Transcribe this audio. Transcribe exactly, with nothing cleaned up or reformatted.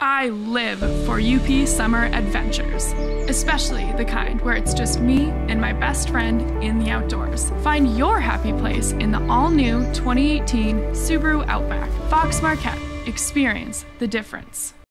I live for U P summer adventures, especially the kind where it's just me and my best friend in the outdoors. Find your happy place in the all-new twenty eighteen Subaru Outback. Fox Marquette. Experience the difference.